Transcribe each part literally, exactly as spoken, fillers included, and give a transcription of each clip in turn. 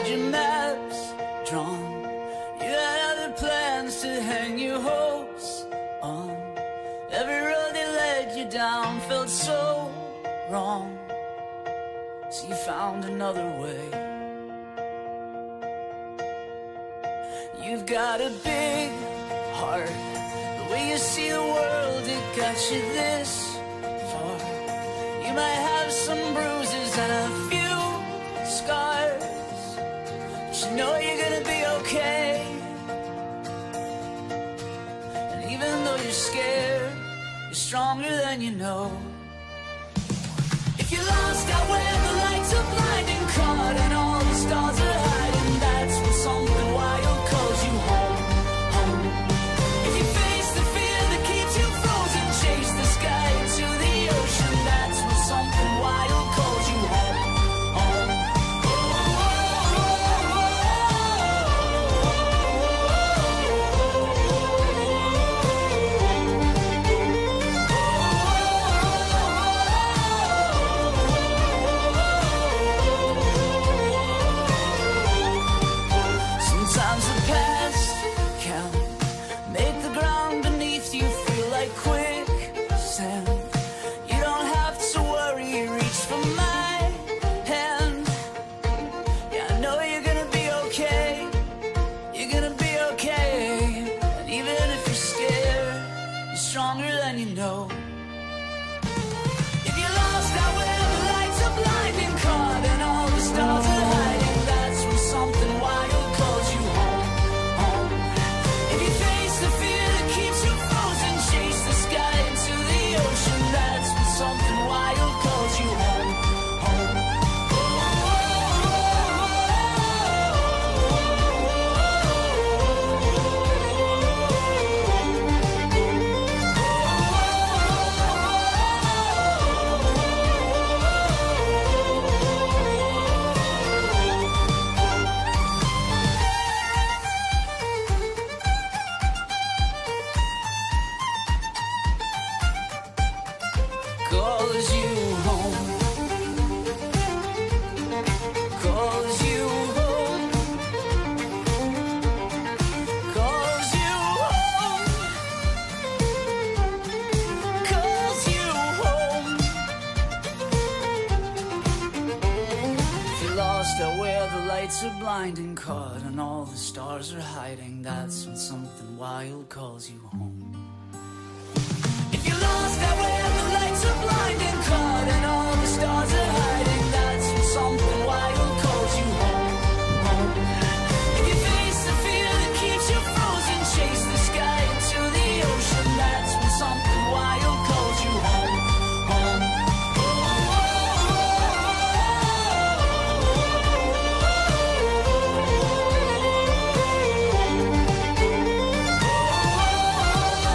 your maps drawn. You had other plans to hang your hopes on. Every road that led you down felt so wrong, so you found another way. You've got a big heart, the way you see the world, it got you this far. You might have some bruises and a few scars, but you know you're gonna be okay. And even though you're scared, you're stronger than you know. If you're lost out where the lights are blinding, caught and all the stars are hiding, that's when something wild calls you home, home. If you face the fear that keeps you frozen, chase the sky into the ocean, that's when something wild calls you home, home. Sometimes the past can make the ground beneath you feel like quicksand. You don't have to worry, reach for my hand. Yeah, I know you're gonna be okay. You're gonna be okay. And even if you're scared, you're stronger than you know. If you're lost out where the lights are blinding, caught and all the stars are hiding, that's when something wild calls you home, home. If you face the fear that keeps you frozen, chase the sky into the ocean, that's when something wild calls you home, home. Calls you home, calls you home, calls you home, calls you home. If you're lost out where the lights are blinding, caught and all the stars are hiding, that's when something wild calls you home. If you're lost out where the lights are blinding, caught and all the stars are hiding, that's when something wild calls you home, home. If you face the fear that keeps you frozen, chase the sky into the ocean, that's when something wild calls you home, home. Oh,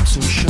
so sure.